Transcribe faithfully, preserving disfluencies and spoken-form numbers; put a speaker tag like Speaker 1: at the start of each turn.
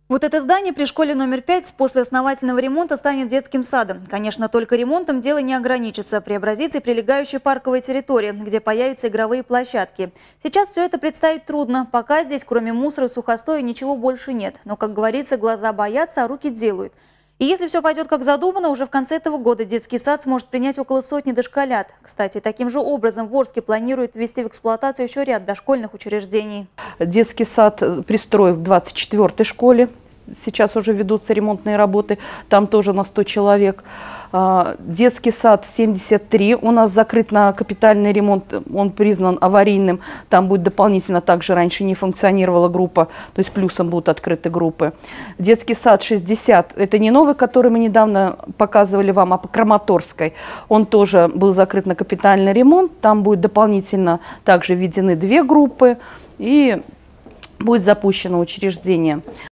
Speaker 1: Вот это здание при школе номер пять после основательного ремонта станет детским садом. Конечно, только ремонтом дело не ограничится. Преобразится и прилегающая парковая территория, где появятся игровые площадки. Сейчас все это представить трудно. Пока здесь, кроме мусора и сухостоя, ничего больше нет. Но, как говорится, глаза боятся, а руки делают. И если все пойдет как задумано, уже в конце этого года детский сад сможет принять около сотни дошколят. Кстати, таким же образом в Орске планируют ввести в эксплуатацию еще ряд дошкольных учреждений.
Speaker 2: Детский сад пристроен в двадцать четвёртой школе. Сейчас уже ведутся ремонтные работы, там тоже на сто человек. Детский сад семьдесят три у нас закрыт на капитальный ремонт, он признан аварийным. Там будет дополнительно, также раньше не функционировала группа, то есть плюсом будут открыты группы. Детский сад шестьдесят, это не новый, который мы недавно показывали вам, а по Краматорской. Он тоже был закрыт на капитальный ремонт, там будет дополнительно также введены две группы и будет запущено учреждение.